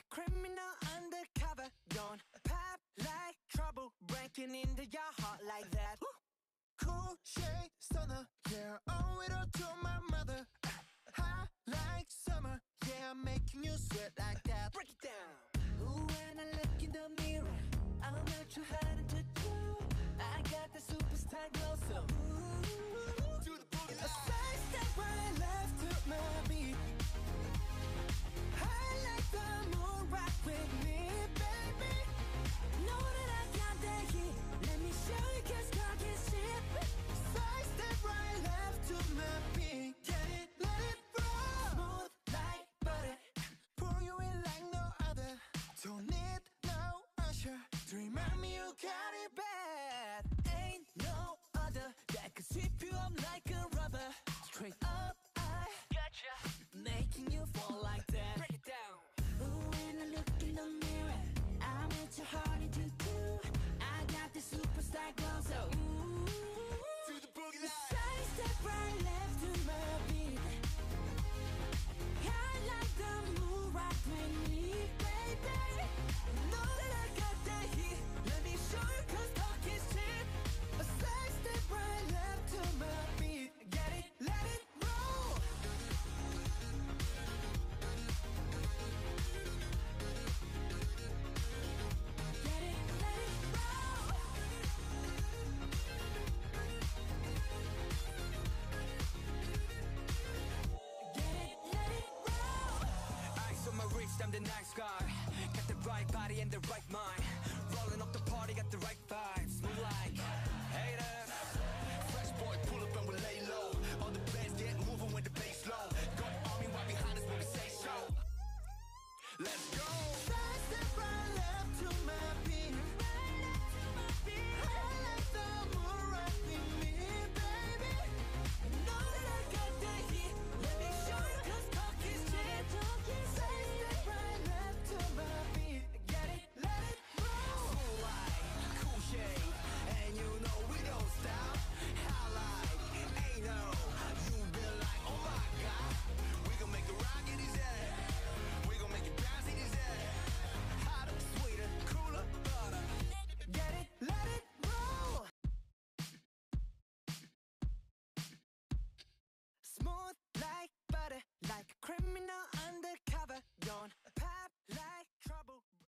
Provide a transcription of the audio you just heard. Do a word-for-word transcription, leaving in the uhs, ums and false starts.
criminal undercover. Don't pop like trouble, breaking into your heart like that. Cool shade stunner, yeah, owe it all to my mother. Hot like summer, yeah, I'm making you sweat like that. Break it down. Ooh, when I look in the mirror, I'm not too hard to do. I got the superstar glow, so ooh, Do the boogie a line. side step right left to my beat. I like the moon, rock with me, baby. Know that I got that heat. Let me show you, 'cause cock is cheap. Side step right left to my beat. Get it, let it roll. Smooth like butter. Pour you in like no other. Don't need no usher to remind me you got it bad. Ain't no other that could sweep you up like a rubber. Straight up, I Gotcha. making you fall like that. Break it down. Ooh, when I look in the mirror, I'm with your heart into two. I got the superstar glow, so ooh. Do the boogie line. Side step right left to my beat. I like the moon, rock with me, baby. Know that I got that heat. Let me show you, 'cause talk is cheap. A side step right left to my beat. Get it, let it roll. Get it, let it roll. Get it, let it roll. Eyes on my wrist, I'm the nice guy. Got the right body and the right mind. Rolling up the party, got the right vibes. Move like haters. Fresh boy, pull up and we lay low. All the bands get moving with the bass low. Got army right behind us when we say so. Let's go. Side step right left to my beat. I like the moon rock with me, baby. Know that I got that heat. Let me show you, 'cause talk is cheap. Side step right left to my beat. Get it, let it roll. Cool like, cool shade. And you know we don't stop. High like, ain't no. You been like, oh my God. We gon' make it rock in his head. We gon' make it bounce in his head. Hotter, sweeter, cooler, butter. Get it, let it roll. Smooth like butter, like a criminal undercover. Don't